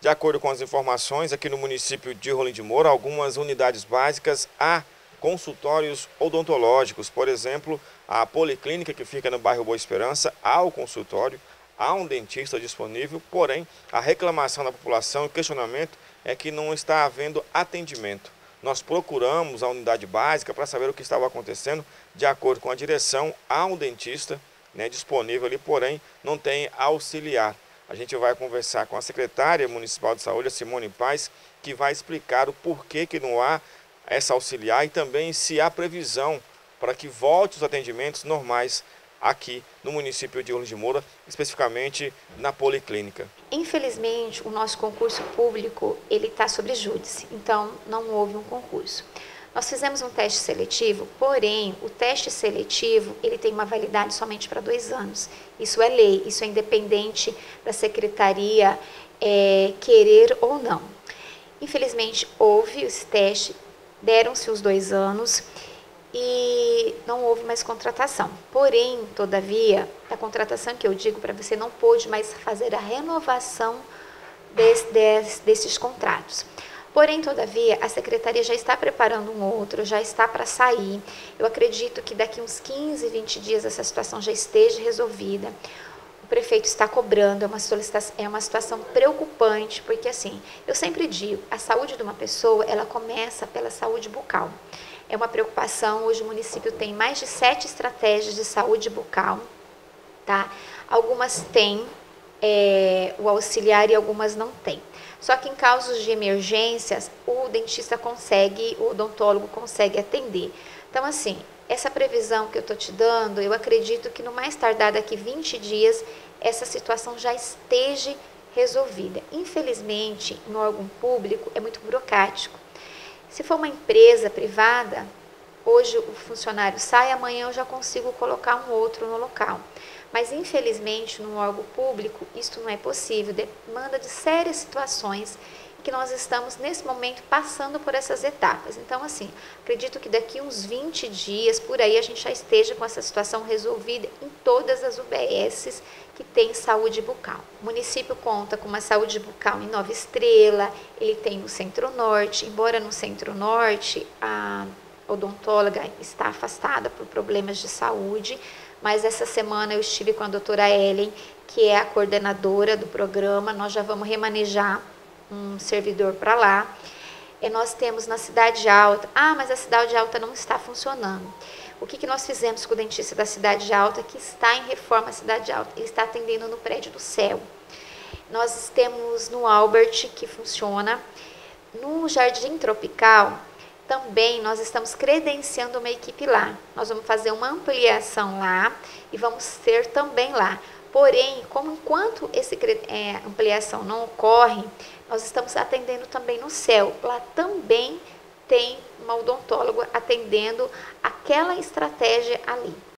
De acordo com as informações, aqui no município de Rolim de Moura, algumas unidades básicas há consultórios odontológicos. Por exemplo, a policlínica que fica no bairro Boa Esperança, há o consultório, há um dentista disponível, porém a reclamação da população e o questionamento é que não está havendo atendimento. Nós procuramos a unidade básica para saber o que estava acontecendo. De acordo com a direção, há um dentista, disponível ali, porém não tem auxiliar. A gente vai conversar com a secretária municipal de saúde, a Simone Paz, que vai explicar o porquê que não há essa auxiliar e também se há previsão para que volte os atendimentos normais aqui no município de Rolim de Moura, especificamente na policlínica. Infelizmente, o nosso concurso público ele está sob júdice, então não houve um concurso. Nós fizemos um teste seletivo, porém, o teste seletivo ele tem uma validade somente para 2 anos. Isso é lei, isso é independente da secretaria querer ou não. Infelizmente, houve esse teste, deram-se os 2 anos e não houve mais contratação. Porém, todavia, a contratação que eu digo para você não pôde mais fazer a renovação desses contratos. Porém, todavia, a secretaria já está preparando um outro, já está para sair. Eu acredito que daqui uns 15, 20 dias essa situação já esteja resolvida. O prefeito está cobrando, é uma situação preocupante, porque assim, eu sempre digo, a saúde de uma pessoa, ela começa pela saúde bucal. É uma preocupação, hoje o município tem mais de 7 estratégias de saúde bucal, tá? Algumas têm o auxiliar e algumas não têm. Só que em casos de emergências, o dentista consegue, o odontólogo consegue atender. Então, assim, essa previsão que eu estou te dando, eu acredito que no mais tardar daqui 20 dias, essa situação já esteja resolvida. Infelizmente, no órgão público é muito burocrático. Se for uma empresa privada, hoje o funcionário sai, amanhã eu já consigo colocar um outro no local. Mas, infelizmente, no órgão público, isso não é possível, demanda de sérias situações que nós estamos, nesse momento, passando por essas etapas. Então, assim, acredito que daqui uns 20 dias, por aí, a gente já esteja com essa situação resolvida em todas as UBSs que tem saúde bucal. O município conta com uma saúde bucal em Nova Estrela, ele tem no Centro-Norte, embora no Centro-Norte a odontóloga está afastada por problemas de saúde, mas essa semana eu estive com a doutora Ellen, que é a coordenadora do programa, nós já vamos remanejar um servidor para lá. E nós temos na Cidade Alta, mas a Cidade Alta não está funcionando. O que nós fizemos com o dentista da Cidade Alta, que está em reforma a Cidade Alta? Ele está atendendo no prédio do Céu. Nós temos no Albert, que funciona. No Jardim Tropical, também nós estamos credenciando uma equipe lá. Nós vamos fazer uma ampliação lá e vamos ter também lá. Porém, enquanto essa ampliação não ocorre, nós estamos atendendo também no Céu. Lá também tem uma odontóloga atendendo aquela estratégia ali.